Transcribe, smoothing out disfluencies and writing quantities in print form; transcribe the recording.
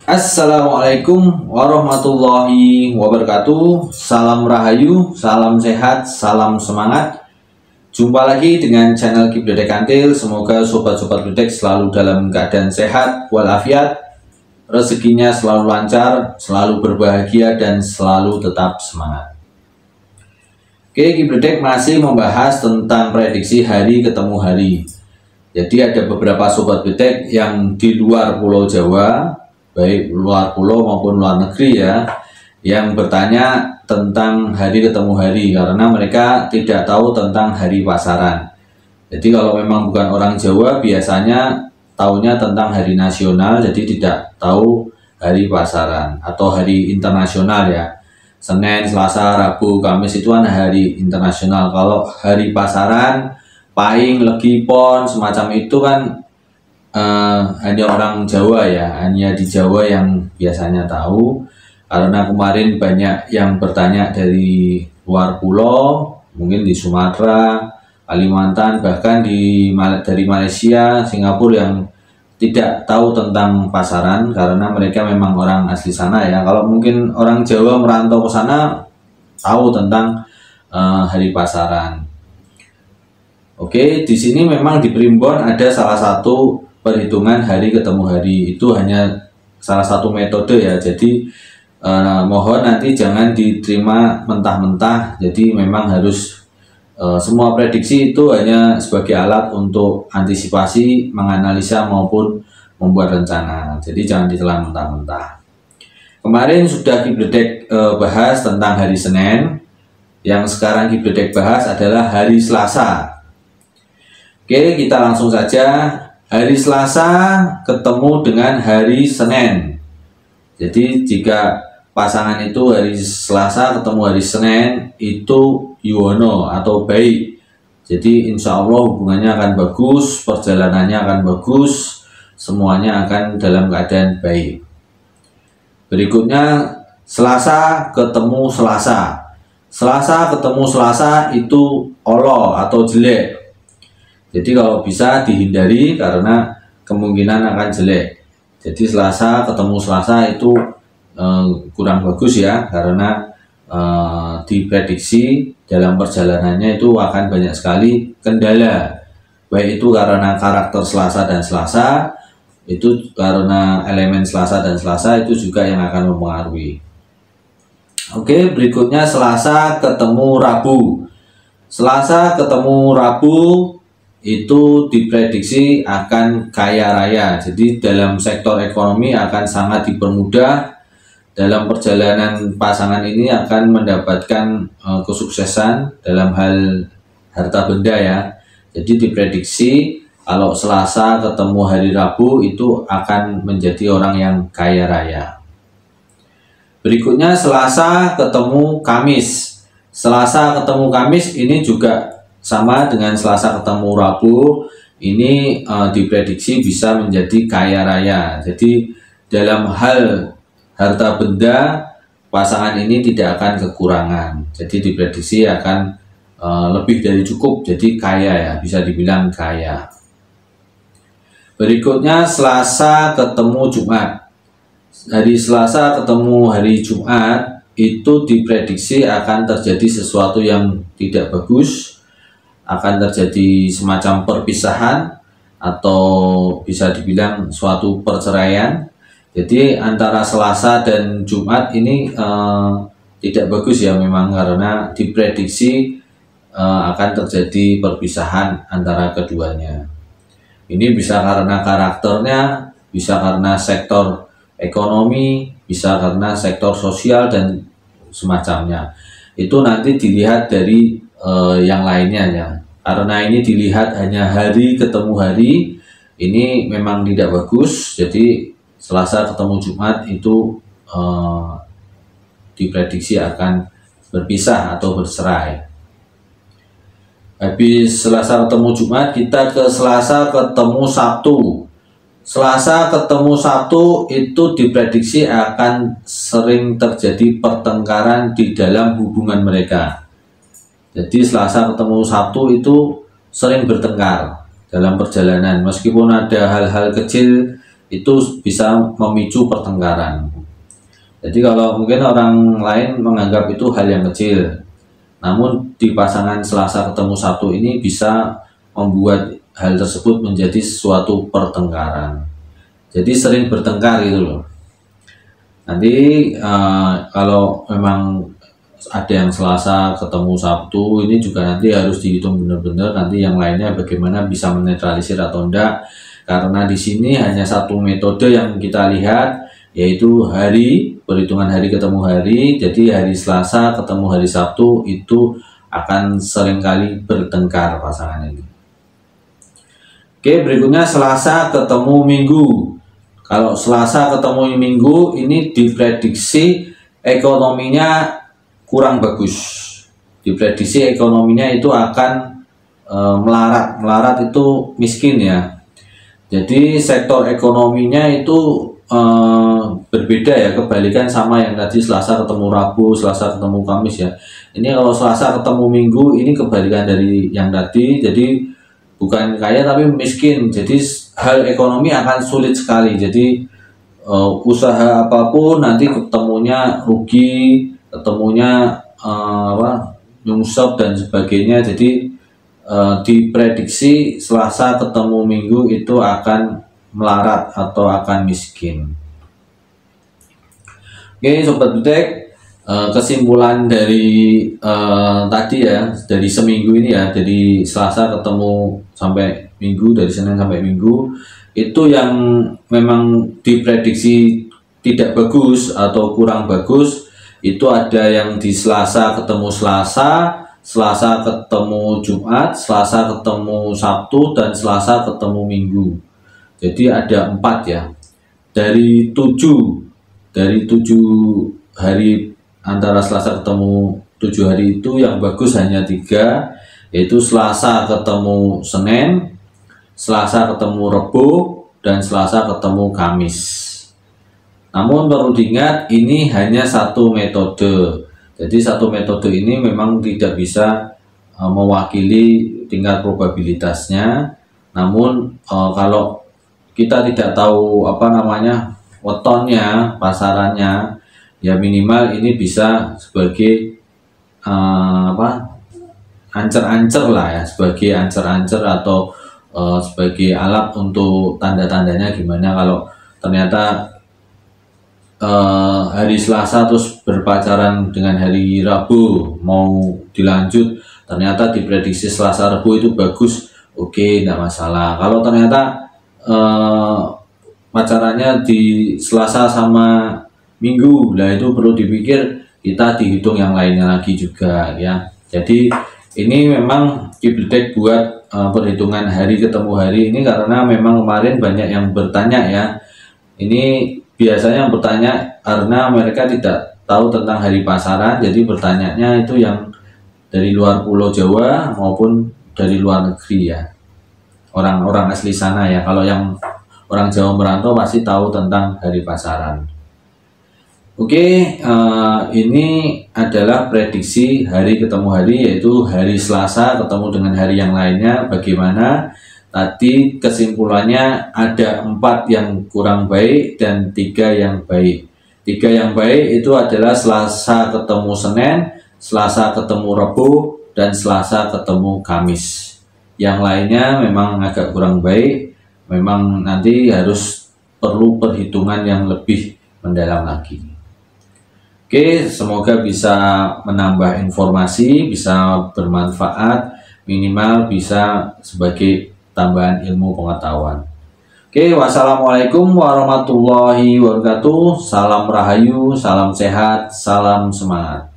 Assalamualaikum warahmatullahi wabarakatuh. Salam rahayu, salam sehat, salam semangat. Jumpa lagi dengan channel Kibledek Kantil. Semoga sobat-sobat Kibledek selalu dalam keadaan sehat walafiat, rezekinya selalu lancar, selalu berbahagia, dan selalu tetap semangat. Oke, Kibledek masih membahas tentang prediksi hari ketemu hari. Jadi ada beberapa sobat Kibledek yang di luar Pulau Jawa, baik luar pulau maupun luar negeri ya, yang bertanya tentang hari ketemu hari karena mereka tidak tahu tentang hari pasaran. Jadi kalau memang bukan orang Jawa biasanya tahunya tentang hari nasional, jadi tidak tahu hari pasaran atau hari internasional ya. Senin, Selasa, Rabu, Kamis itu kan hari internasional. Kalau hari pasaran, Pahing, Legi, Pon, semacam itu kan hanya orang Jawa ya, hanya di Jawa yang biasanya tahu. Karena kemarin banyak yang bertanya dari luar pulau, mungkin di Sumatera, Kalimantan, bahkan dari Malaysia, Singapura yang tidak tahu tentang pasaran karena mereka memang orang asli sana ya. Kalau mungkin orang Jawa merantau ke sana tahu tentang hari pasaran. Oke, di sini memang di Primbon ada salah satu perhitungan hari ketemu hari, itu hanya salah satu metode ya. Jadi mohon nanti jangan diterima mentah-mentah. Jadi memang harus semua prediksi itu hanya sebagai alat untuk antisipasi, menganalisa maupun membuat rencana. Jadi jangan ditelan mentah-mentah. Kemarin sudah Kibledek bahas tentang hari Senin. Yang sekarang Kibledek bahas adalah hari Selasa. Oke, kita langsung saja. Hari Selasa ketemu dengan hari Senin. Jadi jika pasangan itu hari Selasa ketemu hari Senin, itu yuwono atau baik. Jadi insya Allah hubungannya akan bagus, perjalanannya akan bagus, semuanya akan dalam keadaan baik. Berikutnya Selasa ketemu Selasa. Selasa ketemu Selasa itu olo atau jelek. Jadi kalau bisa dihindari karena kemungkinan akan jelek. Jadi Selasa ketemu Selasa itu kurang bagus ya, karena diprediksi dalam perjalanannya itu akan banyak sekali kendala. Baik itu karena karakter Selasa dan Selasa, itu karena elemen Selasa dan Selasa itu juga yang akan mempengaruhi. Oke, berikutnya Selasa ketemu Rabu. Selasa ketemu Rabu itu diprediksi akan kaya raya. Jadi dalam sektor ekonomi akan sangat dipermudah. Dalam perjalanan pasangan ini akan mendapatkan kesuksesan dalam hal harta benda ya. Jadi diprediksi kalau Selasa ketemu hari Rabu itu akan menjadi orang yang kaya raya. Berikutnya Selasa ketemu Kamis. Selasa ketemu Kamis ini juga sama dengan Selasa ketemu Rabu, ini diprediksi bisa menjadi kaya raya. Jadi dalam hal harta benda pasangan ini tidak akan kekurangan. Jadi diprediksi akan lebih dari cukup, jadi kaya ya, bisa dibilang kaya. Berikutnya Selasa ketemu Jumat. Hari Selasa ketemu hari Jumat itu diprediksi akan terjadi sesuatu yang tidak bagus, akan terjadi semacam perpisahan atau bisa dibilang suatu perceraian. Jadi antara Selasa dan Jumat ini tidak bagus ya memang, karena diprediksi akan terjadi perpisahan antara keduanya. Ini bisa karena karakternya, bisa karena sektor ekonomi, bisa karena sektor sosial dan semacamnya. Itu nanti dilihat dari yang lainnya ya, karena ini dilihat hanya hari ketemu hari, ini memang tidak bagus. Jadi Selasa ketemu Jumat itu diprediksi akan berpisah atau bercerai. Habis Selasa ketemu Jumat, kita ke Selasa ketemu Sabtu. Selasa ketemu Sabtu itu diprediksi akan sering terjadi pertengkaran di dalam hubungan mereka. Jadi Selasa ketemu Sabtu itu sering bertengkar dalam perjalanan, meskipun ada hal-hal kecil itu bisa memicu pertengkaran. Jadi kalau mungkin orang lain menganggap itu hal yang kecil, namun di pasangan Selasa ketemu Sabtu ini bisa membuat hal tersebut menjadi suatu pertengkaran. Jadi sering bertengkar gitu loh. Nanti kalau memang ada yang Selasa ketemu Sabtu, ini juga nanti harus dihitung benar-benar nanti yang lainnya bagaimana bisa menetralisir atau enggak, karena di sini hanya satu metode yang kita lihat, yaitu perhitungan hari ketemu hari. Jadi hari Selasa ketemu hari Sabtu itu akan seringkali bertengkar pasangan ini. Oke, berikutnya Selasa ketemu Minggu. Kalau Selasa ketemu Minggu ini diprediksi ekonominya kurang bagus. Diprediksi ekonominya itu akan melarat. Melarat itu miskin ya. Jadi sektor ekonominya itu berbeda ya, kebalikan sama yang tadi Selasa ketemu Rabu, Selasa ketemu Kamis ya. Ini kalau Selasa ketemu Minggu ini kebalikan dari yang tadi. Jadi bukan kaya tapi miskin. Jadi hal ekonomi akan sulit sekali. Jadi usaha apapun nanti ketemunya rugi, ketemunya nyungsep dan sebagainya. Jadi diprediksi Selasa ketemu Minggu itu akan melarat atau akan miskin. Oke Sobat Butek, kesimpulan dari tadi ya, dari seminggu ini ya, dari Selasa ketemu sampai Minggu, dari Senin sampai Minggu, itu yang memang diprediksi tidak bagus atau kurang bagus, itu ada yang di Selasa ketemu Selasa, Selasa ketemu Jumat, Selasa ketemu Sabtu, dan Selasa ketemu Minggu. Jadi ada 4 ya, dari 7 hari antara Selasa ketemu 7 hari itu yang bagus hanya 3, yaitu Selasa ketemu Senin, Selasa ketemu Rebo, dan Selasa ketemu Kamis. Namun perlu diingat ini hanya satu metode. Jadi satu metode ini memang tidak bisa mewakili tingkat probabilitasnya. Namun kalau kita tidak tahu wetonnya, pasarannya, ya minimal ini bisa sebagai ancer-ancer lah ya, sebagai ancer-ancer atau sebagai alat untuk tanda-tandanya gimana kalau ternyata hari Selasa terus berpacaran dengan hari Rabu mau dilanjut, ternyata diprediksi Selasa Rabu itu bagus, oke, tidak masalah. Kalau ternyata pacarannya di Selasa sama Minggu, lah itu perlu dipikir, kita dihitung yang lainnya lagi juga ya. Jadi ini memang Kibledek buat perhitungan hari ketemu hari ini karena memang kemarin banyak yang bertanya ya. Ini biasanya yang bertanya karena mereka tidak tahu tentang hari pasaran, jadi bertanyanya itu yang dari luar Pulau Jawa maupun dari luar negeri ya, orang-orang asli sana ya. Kalau yang orang Jawa merantau pasti tahu tentang hari pasaran. Oke, ini adalah prediksi hari ketemu hari, yaitu hari Selasa ketemu dengan hari yang lainnya. Bagaimana? Tadi kesimpulannya ada 4 yang kurang baik dan 3 yang baik. 3 yang baik itu adalah Selasa ketemu Senin, Selasa ketemu Rabu, dan Selasa ketemu Kamis. Yang lainnya memang agak kurang baik. Memang nanti harus perlu perhitungan yang lebih mendalam lagi. Oke, semoga bisa menambah informasi, bisa bermanfaat, minimal bisa sebagai tambahan ilmu pengetahuan. Oke, wassalamualaikum warahmatullahi wabarakatuh. Salam rahayu, salam sehat, salam semangat.